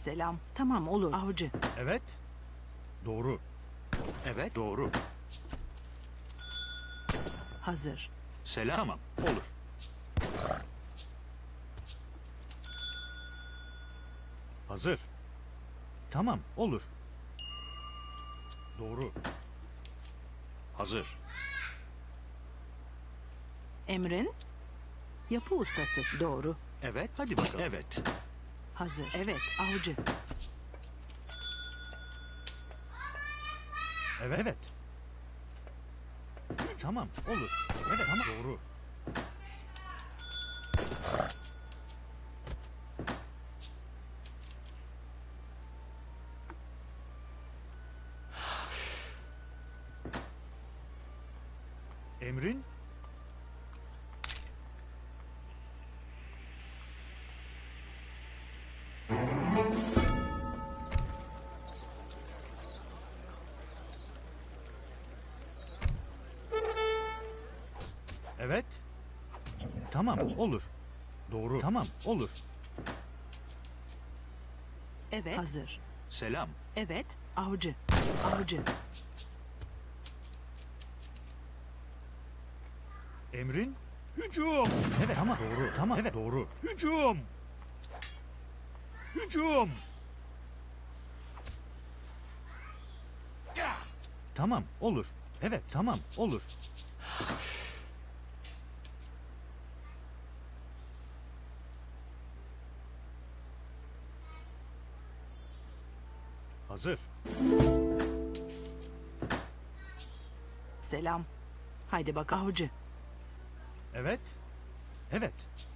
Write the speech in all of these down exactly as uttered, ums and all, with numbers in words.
Selam. Tamam olur. Avcı. Evet. Doğru. Evet doğru. Hazır. Selam. Tamam olur. Hazır. Tamam olur. Doğru. Hazır. Emrin. Yapı ustası. Doğru. Evet hadi bakalım. Evet. Hazır. Evet. Avcı. Evet. Evet. Tamam olur. Evet tamam doğru. Emrin? Evet. Tamam olur. Doğru. Tamam olur. Evet. Hazır. Selam. Evet. Avcı. Avcı. Emrin? Hücum. Evet tamam doğru. Tamam evet doğru. Hücum. Hücum. Tamam olur. Evet tamam olur. Hazır. Selam. Haydi bak avcı. Evet. Evet.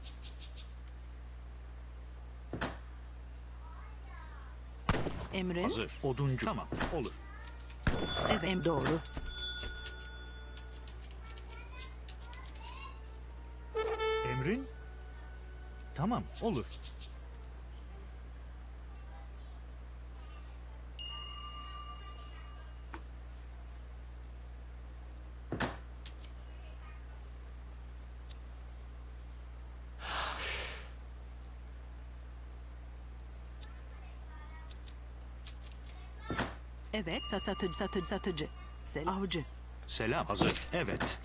Emrin. Hazır. Oduncu. Tamam olur. Evet. Em doğru. Emrin? Tamam olur. Evet. Sa satıcı satıcı satıcı. Selam. Avcı. Selam. Hazır. Evet.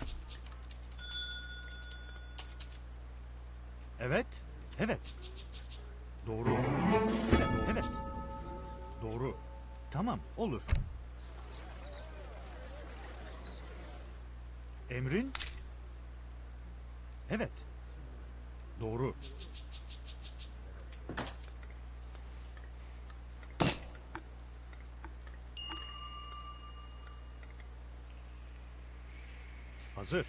Evet. Evet. Doğru. Evet. Evet. Doğru. Tamam olur. Emrin? Evet. Doğru. Hazır.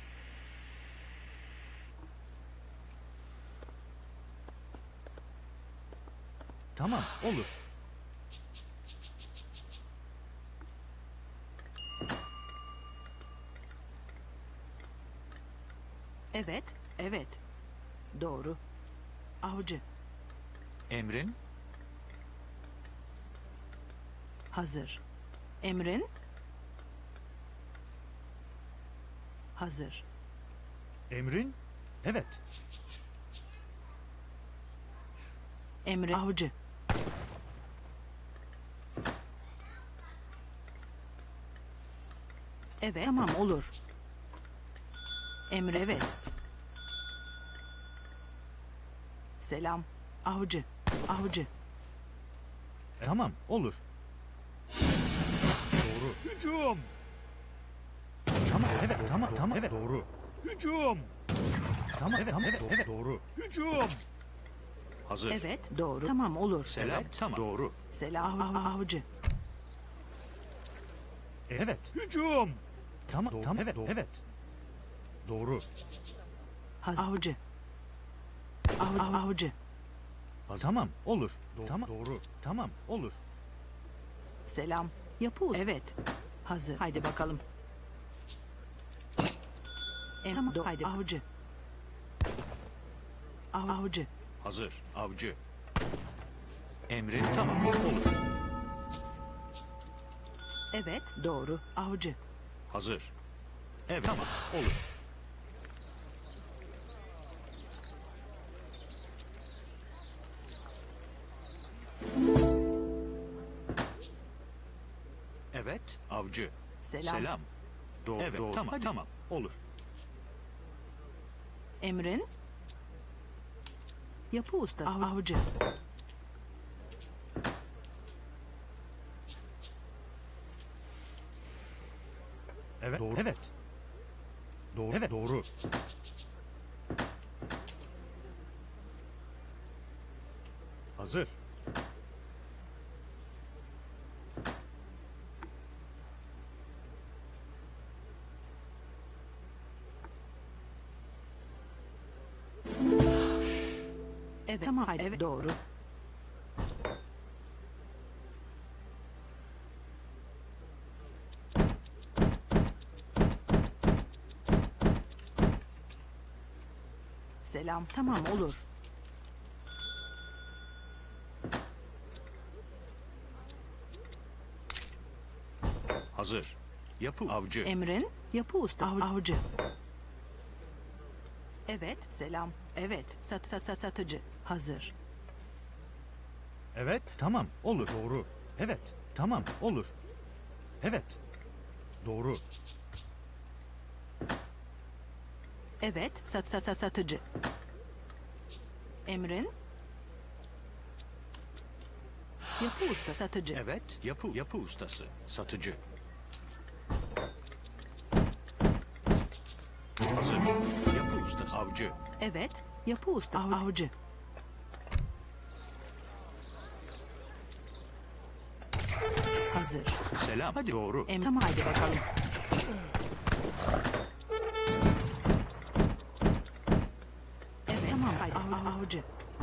Tamam olur. Evet. Evet. Doğru. Avcı. Emrin? Hazır. Emrin. Hazır. Emrin? Evet. Emrin. Avcı. Evet. Tamam olur. Emre evet. Selam. Avcı. Avcı. Tamam olur. Doğru. Hücum. Tamam evet tamam tamam evet doğru. Hücum. Tamam evet tamam evet, evet doğru. Hücum. Hazır. Evet doğru. Tamam olur. Selam evet, tamam doğru. Selam av avcı. Evet. Hücum. Tamam doğru. Tamam evet doğru. Evet. Doğru. Haz avcı. Av av avcı. Ha, tamam olur. Do tamam doğru. Tamam olur. Selam. Yapı evet. Hazır. Haydi bakalım. Em tamam. Haydi avcı. Av avcı. Hazır. Avcı. Emrin tamam olur. Evet doğru. Avcı. Hazır. Evet tamam olur. Avcı. Selam. Selam. Doğru. Evet, doğru. tamam, Hadi. tamam. Olur. Emrin. Yapı ustası. Av- Avcı. Evet, doğru. Evet. Doğru. Evet, doğru. Hazır. Evet. Tamam. Haydi. Evet. Doğru. Selam. Tamam olur. Hazır. Yapı. Avcı. Emrin. Yapı ustası. Av- Avcı. Evet. Selam. Evet. Sat sat sat satıcı. Hazır. Evet, tamam. Olur. Doğru. Evet, tamam. Olur. Evet. Doğru. Evet. Sat sat sat satıcı. Emrin. Yapı ustası. Satıcı. Evet, yapı. Yapı ustası. Satıcı. Hazır. Yapı ustası. Avcı. Evet. Yapı ustası. Av- Avcı. Hazır. Selam. Hadi. Doğru. Em tamam haydi bakalım. Evet tamam haydi. Av- av- avcı.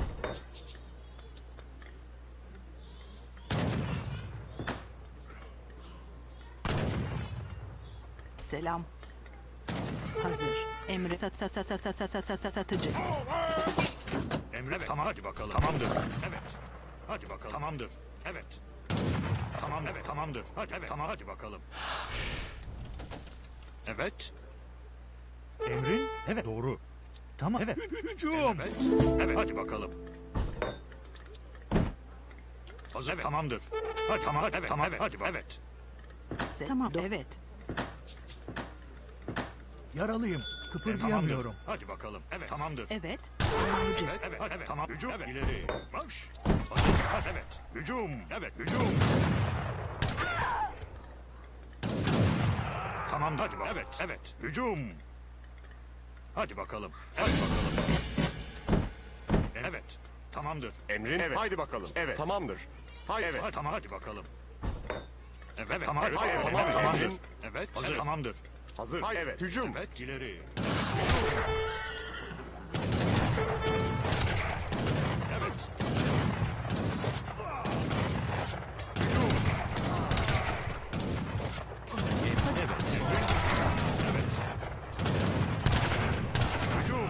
Selam. Hazır. Emre sat sat sat sat sat sat sat sat sat satıcı. Emre, evet. Tamam, hadi bakalım. Tamamdır. Evet. Hadi bakalım. Tamamdır. Evet. Tamam, evet. Tamamdır. Hadi, evet. Tamam, hadi bakalım. Evet. Emrin? Evet, doğru. Tamam, evet. Hücum. Evet. Evet, hadi bakalım. Hazır, evet. Tamamdır. Hadi, tamam, hadi, evet. Tamam, evet. Hadi, evet. Se tamam evet. Yaralıyım. Kıpırdayamıyorum. Hadi bakalım. Evet, tamamdır. Evet. Avcı. Evet, evet, evet, tamam. Hücum, evet. İleri. Marş. Hazır. Hadi, evet. Hücum. Evet, hücum. Tamam, hadi bak. Evet, evet. Hücum. Hadi bakalım. Hadi bakalım. Evet. Tamamdır. Emrin, evet. Haydi bakalım. Evet. Tamamdır. Haydi. Evet. Hadi, tamam, hadi bakalım. Evet, evet. Tamam, evet. Haydi, Evet, tamam, evet, tamamdır. Emrin. Evet, hazır. Tamamdır. Hazır. Haydi. Evet. Hücum. Evet, ileri. Evet. Hücum. Evet. Evet. Hücum.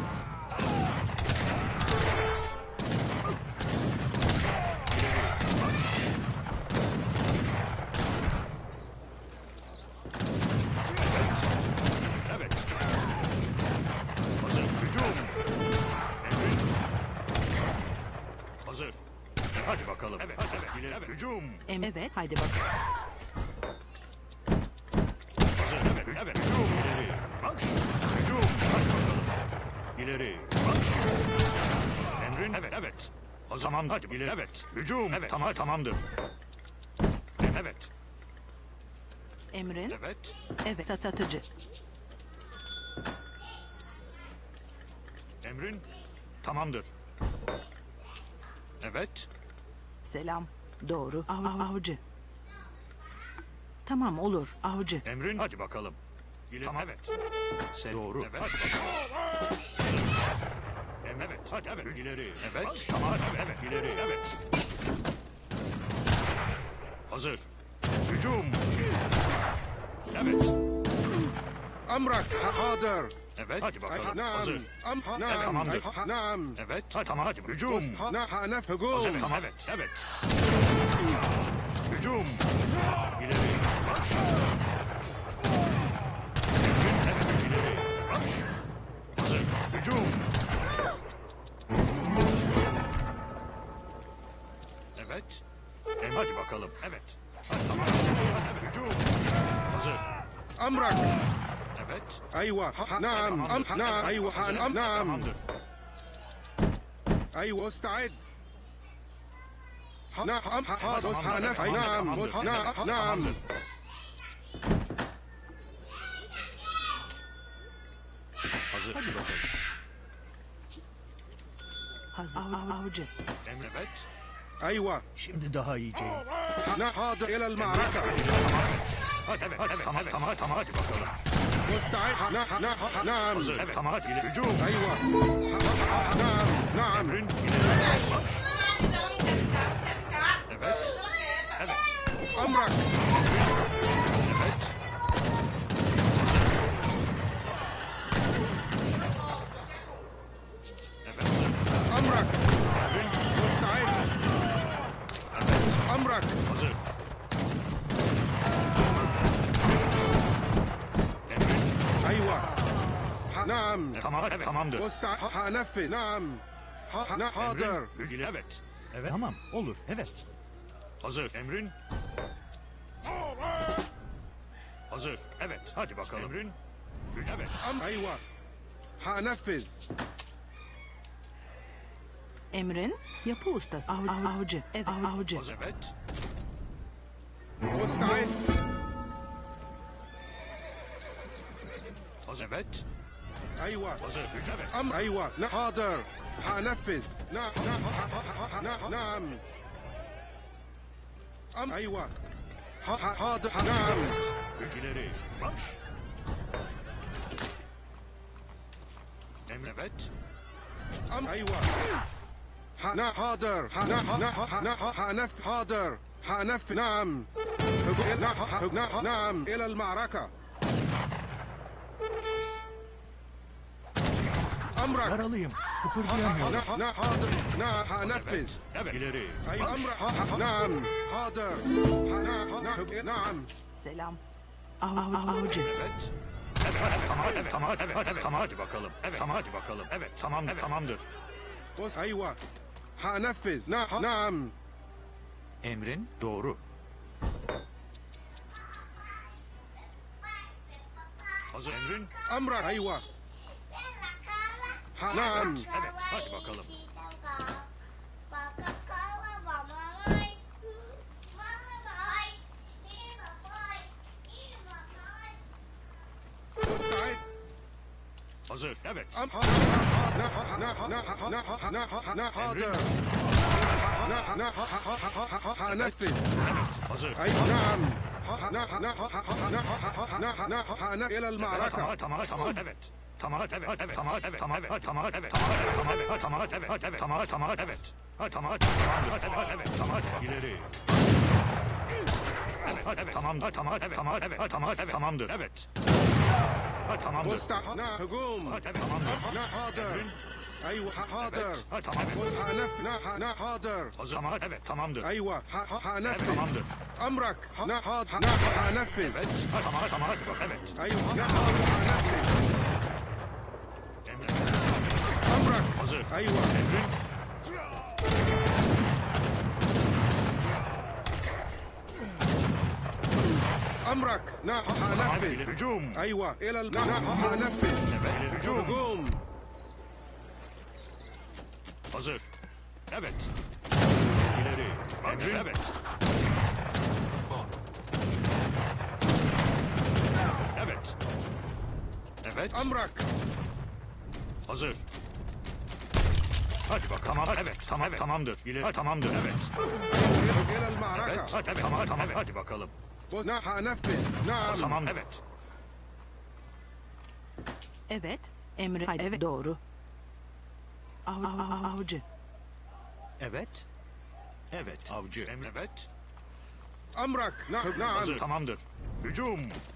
Evet. Hazır. Hücum. Emrin. Hazır. Hadi bakalım. Evet. Hadi, evet. İleri. Evet. Hücum. Em evet haydi bak. Hazır. Evet. Evet. Hücum. İleri. Marş. Hücum. Hadi bakalım. İleri. Marş. Emrin. Evet. Evet. O zaman hadi ileri. Evet. Hücum. Evet. Tamam. Tamamdır. Evet. Emrin. Evet. Evet sat satıcı. Emrin. Tamamdır. Evet. Selam. Doğru. Av av- avcı. Tamam olur. Avcı. Emrin. Hadi bakalım. İleri. Tamam. Evet. Sen doğru. Evet. Hadi bakalım. Em- Evet. Hadi evet. İleri. Evet. Tamam. Hadi, evet. İleri. Evet. Hazır. Hücum. Evet. أمرك حاضر. Evet. Hadi bakalım. نعم Hazır. أم Evet, نعم tamamdır. نعم Evet. Hadi, tamam hadi. Hücum. نعم حنف Evet. هجوم Tamam. Evet. Evet. Hücum. İleri. Marş. Emrin. Evet. İleri. Marş. Hazır. Hücum. Evet. Em hadi bakalım. Evet. Hadi tamam. Hadi, hücum. أمرك. Evet. أيوة ح- نعم أم نعم أيوة ح- أم نعم Tamamdır. أيوة استعد ح- نعم أم حاضر Tamamdır, حنف أي tamamdır, نعم tamamdır, ح- نعم tamamdır. نعم Hazır. Hadi bakalım. Hazır. Av- avcı. Emre, evet. أيوة Şimdi daha iyiceyim. ح- حاضر إلى المعركة Hadi evet, evet, tamam, tamam, tamam, hadi bakalım. مستعد ح- نعم نعم نعم Hazır, evet, tamam, hadi ileri. Hücum. أيوة ح- ح- نعم نعم Emrin, ileri. Marş. Evet. Evet. أمرك Evet. Evet. أمرك Emrin, مستعد evet. أمرك Hazır. Emrin, أيوة ح- نعم tamam, evet, tamamdır. مستعد ح- حنفذ نعم ح- ح- حاضر Emrin, ilgili, evet. Evet. Tamam, olur, evet. Hazır. Emrin. Hazır. Evet, hadi bakalım. Emrin. Güç, evet. أم أيوة حنفذ Emrin yapı ustası. Av- av- avcı. Evet. av- avcı. Hazır. Evet. مستعد Hazır. Evet. أيوة Hazır. Güç, evet. أم أيوة ن- حاضر حنفذ نعم نعم نعم نعم أم أيوة ح- ح- حاضر نعم Güç ileri. Marş. Emre, evet. أم أيوة ح- نا- حاضر ح- نا- نا- ح- نا- ح- حنف حاضر حنف نعم هجو- نا- ح- نا- نعم إلى المعركة أمرك Yaralıyım. ح- Kıpırdayamıyorum. نا- نا- حاضر نعم حنفذ Evet. İleri. أي Marş. أمر ح- ح- نعم حاضر ح- نا- نا- نعم Selam. Av- av- avcı. Evet. Evet, evet, tamam, evet, tamam, evet, evet, tamam, hadi bakalım. Evet, tamam, hadi bakalım. Evet, tamam, evet, tamamdır. بص أيوة حنفذ نا- نعم Emrin doğru. Hazır. Emrin. أمرك أيوة ح- نعم Evet, hadi bakalım. مستعد Hazır. Evet. أم ح- ح- نا- ح- نا- ح- نا- ح- نا- ح- نا- ح- نا- حاضر نا- ح- نا- ح- ح- ح- ح- حنفذ Evet. Hazır. أي نعم ح- نا- ح- نا- ح- ح- نا- ح- ح- نا- نا- ح- نا- إلى Tamam, المعركة tamam, tamam, evet. Tamam, evet, evet, evet, tamam, evet, tamam, evet, tamam, evet, tamam, evet, tamam, evet, tamam, evet, evet, tamam, tamam, evet. Ha, tamam, tamamdır, evet, evet, tamam, ileri. Evet, evet, tamam, tamam, evet, tamam, evet, tamam, evet, tamamdır, evet. Ha, tamamdır. مستعد نا- هجوم Ha, evet, tamamdır. أم- نا- حاضر أيوة ح- حاضر Ha, tamam, بص evet. حنف نا- ح- نا- حاضر Hazır, tamam, evet, tamamdır. أيوة ح- ح- Evet, حنفذ tamamdır. أمرك ح- نا- حاضر نا- حنفذ Evet, ha, tamam, tamam, hadi bak, evet. أيوة نا- حاضر حنفذ Emre, أمرك hazır. أيوة Emrin. أمرك نا- Tamam, ileri, حنفذ hücum. أيوة إلى الم... نا- حنفذ Evet, ileri, hücum. هجوم Hazır. Evet. İleri. Emrin. Evet. Evet. Evet. أمرك Hazır. Hadi bak. Tamam. Evet. Tamam. Evet. Tamamdır. İleri. Ha, tamamdır. Evet. إلى Evet. المعركة Hadi, evet. Tamam. Tamam. Evet. Hadi bakalım. نا- حنفذ نعم Tamam. Evet. Evet. Emrin. Hayır, evet. Doğru. Av- av- av- avcı. Evet. Evet. Avcı. Emre. Evet. أمرك نا- Hazır. نعم Tamamdır. Hücum.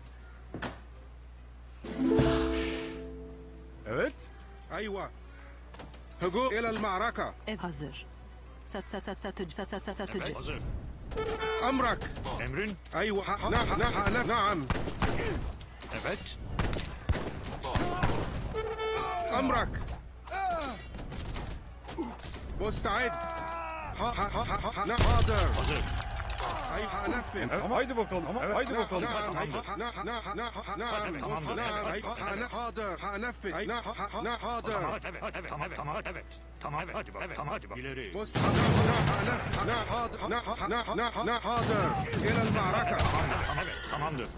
Evet أيوة هجوم إلى المعركة Ev hazır. Sat sat sat satıcı sat sat sat satıcı. Evet. Hazır. أمرك Emrin. أيوة ح- نا- نا- ح- نعم Evet. أمرك مستعد ح- ح- ح- ح- ح- حاضر Hazır. أي هنفذ. Haydi bakalım. Haydi bakalım. نعم نعم نعم نعم أي حاضر هنفذ. أي نعم حاضر. Evet, evet, tamam, tamam, evet. Tamam, evet, hadi bak, tamam, hadi bak. İleri. بص نعم نعم حاضر نعم نعم حاضر إلى المعركة. Tamam, evet, tamamdır.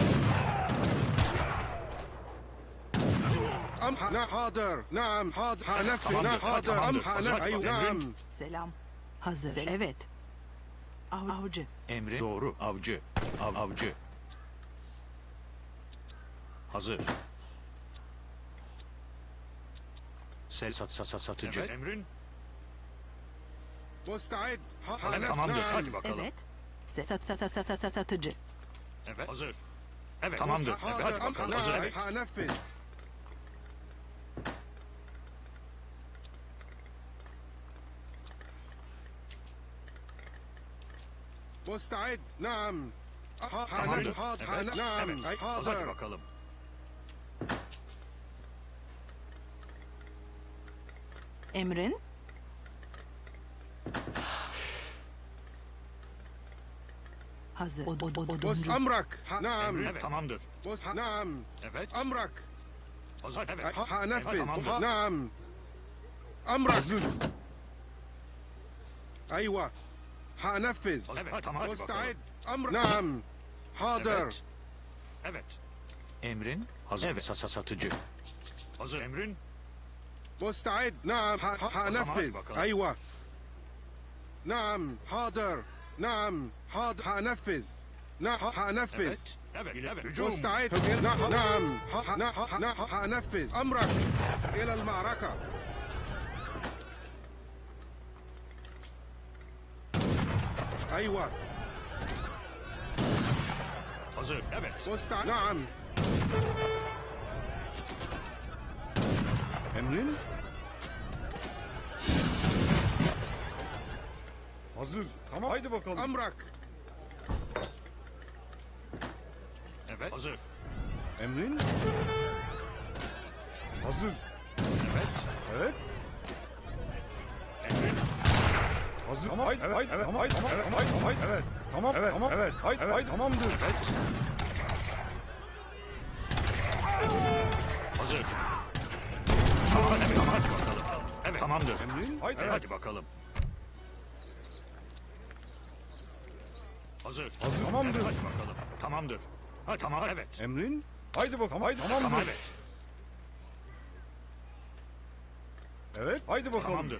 أم نعم حاضر نعم حاضر هنفذ نعم حاضر أم هنفذ أيوة نعم. Selam. Hazır. Evet. Av, avcı. Emri doğru, avcı, av, avcı. Hazır. Sel sat sat sat satıcı. Evet. Emrin. مستعد Evet, tamamdır, hadi bakalım. Evet. Sat sat sat sat sat satıcı. Evet, hazır. Evet, tamamdır. Evet, hadi حاضر أم bakalım. Hazır, نعم evet. هنفذ. مستعد نعم Tamamdır. حاضر Evet, نعم evet. أي Hadi حاضر. bakalım. Emrin. Hazır. Od, od, od, بص oduncu. أمرك نعم Evet, tamamdır. بص نعم Evet. أمرك Hazır, evet. Evet, هنفذ tamamdır. نعم أمرك أيوة هنفذ Evet, tamam, hadi bakalım. مستعد أمر نعم حاضر. Evet. Evet. Emrin hazır. Evet, sat, sat, satıcı. Hazır. Emrin. مستعد نعم ح- ح- هنفذ بقى. أيوة نعم حاضر نعم حاضر هنفذ نعم هنفذ Evet. Evet. Evet. Hücum. مستعد نعم نعم ح- ح- ح- هنفذ أمرك إلى المعركة. أيوة Hazır. Evet. مستعد نعم Emrin? Hazır. Tamam. Haydi bakalım. أمرك Evet. Hazır. Emrin? Hazır. Evet. Evet. Emrin. Hazır. Tamam. Haydi. Haydi. Evet. Tamam. Haydi. Tamam. Evet. Haydi. Haydi. Evet. Tamam. Evet. Tamam. Evet. Haydi. Haydi. Tamamdır. Evet. Hazır. Tamam, evet, tamam, hadi bakalım. Evet, tamamdır. Emrin? Haydi. Evet, Evet. hadi bakalım. Hazır. Hazır. Tamamdır. Evet, hadi bakalım. Tamamdır. Ha, tamam, evet. Emrin? Haydi bakalım. Haydi. Tamam, Tamamdır. evet. Evet. Haydi bakalım. Tamamdır.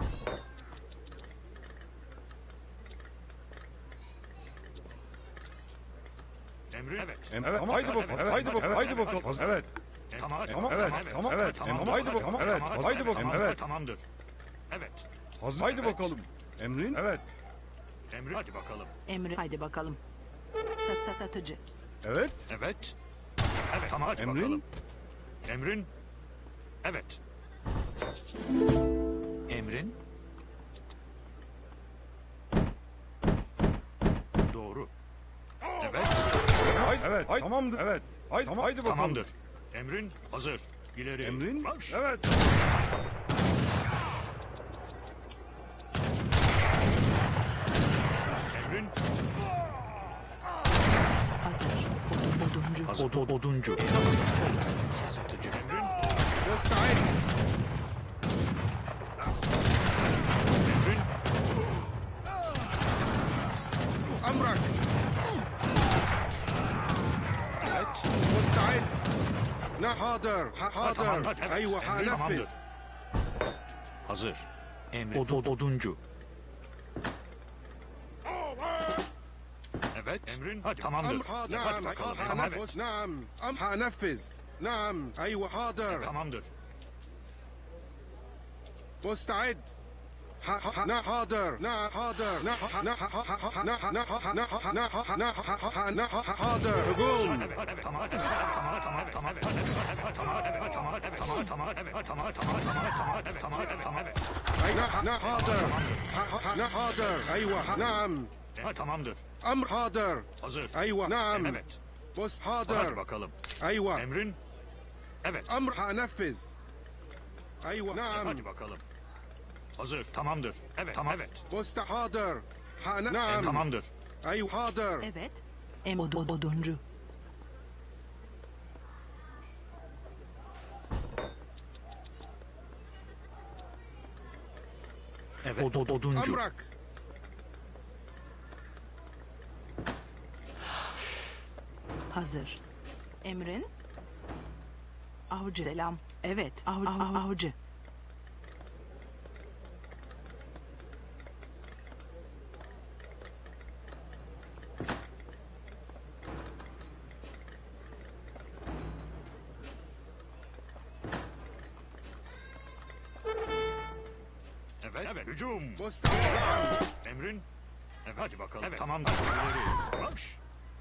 Emrin. Evet. Em evet. Tamam. Haydi bakalım. Evet. Haydi bakalım. Haydi bakalım. Hazır. Evet. Tamam, Tamam. Evet. Tamam. Evet. Tamam. Haydi bakalım. Evet. Haydi bakalım. Evet. Tamamdır. Evet. Hazır. Haydi Evet. bakalım. Emrin? Evet. Emrin. Hadi bakalım. Emrin. Haydi bakalım. Sat sat satıcı. Evet. Evet. Evet. Tamam, hadi Emrin? bakalım. Emrin. Evet. Emrin. Doğru. Evet. Haydi. Evet. Haydi. Tamamdır. Evet. Haydi. Tamam. Haydi bakalım. Tamamdır. Emrin hazır. İleri. Emrin? Marş. Evet. Emrin Hazır. Odun, oduncu. hazır. Od, oduncu. Satıcı. Emrin. مستعد Emrin. أمرك Evet. مستعد نعم حاضر ح- tamam, حاضر hadi, evet. أيوة Emrin هنفذ tamamdır. Hazır. Emrin. Od, od, oduncu. Evet. Emrin. Hadi tamamdır. أمر حاضر Hadi نعم bakalım. Tamam, evet. هنفذ نعم أم هنفذ نعم أيوة حاضر Tamamdır. مستعد ح- ح- نعم حاضر نعم حاضر نعم نعم نعم نعم نعم نعم حاضر هجوم Evet, evet, tamam, evet, tamam, tamam, tamam, evet, tamam, evet, tamam, evet, tamam, tamam, evet, tamam, tamam, tamam, evet, tamam, evet, tamam, evet. أي نعم نعم حاضر ح- نعم حاضر أيوة نعم Ha, tamamdır. أمر حاضر Hazır. أيوة نعم Evet. بص Hadi حاضر bakalım. أيوة Emrin. Evet. أمر هنفذ أيوة نعم Hadi bakalım. Hazır. Tamamdır. Evet. Tamam. Evet. بص حاضر ح- Em, نعم tamamdır. أيوة حاضر. Evet. Em od oduncu. Evet. Od oduncu. أمرك. Hazır. Emrin. Avcı. Selam. Evet. Av, av, avcı. Evet. Evet. Hücum. مستعد. نعم. Emrin. Evet. Hadi bakalım. Evet. Tamam. İleri. Marş.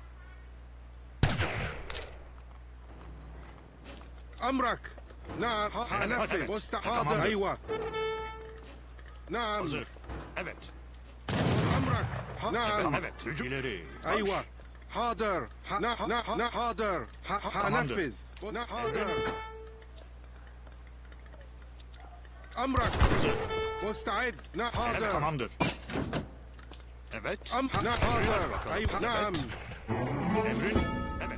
أمرك. نعم. ح- حنفذ. evet. مست Tamamdır. حاضر. أيوة. نعم. Hazır. Evet. أمرك. ح- نعم. Evet. Hücum. İleri. Marş. أيوة. حاضر. ح- نا- نا- نا- حاضر. ح- ح- حنفذ. نا- حاضر. أمرك. مستعد. نا- Evet. حاضر. Tamamdır. Evet. أم نا- حاضر. أيوة. نعم. Emrin. Evet.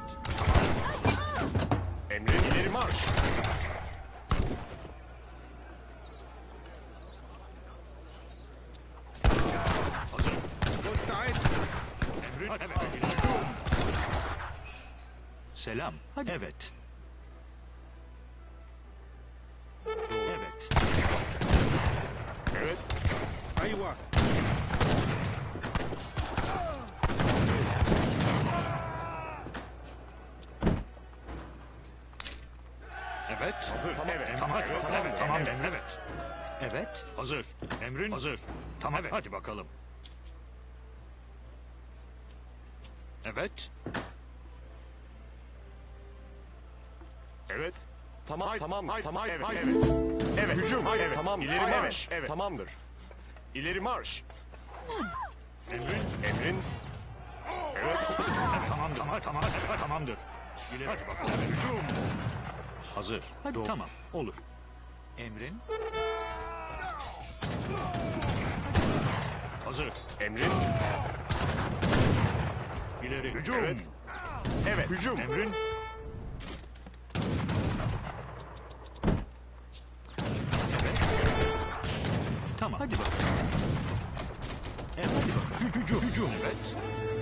Emrin ileri marş. Hazır. مستعد. Emrin. Evet. İleri. Selam. Hadi. Evet. Evet. Evet. أيوة. Evet. Hazır. Tamam. Evet. Evet. Tamam. Evet. Evet. Tamam. Tamam. Evet. Evet. Evet. Hazır. Emrin. Hazır. Tamam. Evet. Hadi bakalım. Evet. Evet. Tamam. Hay, tamam. Hay, tamam. Evet. Hay, evet. Evet. Hücum. Hay, evet. Tamam. İleri Hay, marş. Evet. Tamamdır. İleri marş. Emrin. Emrin. Evet. Evet. Tamamdır. Tamam. Tamam. Evet. Tamamdır. İleri. Hadi bakalım. Evet. Hücum. Hazır. Hadi. Tamam. Olur. Emrin. Hazır. Emrin. İleri. Hücum. Evet. Evet. Hücum. Emrin. Evet. Tamam. Hadi bakalım. Evet. Hadi bakalım. Hü- Hücum. Hücum. Evet.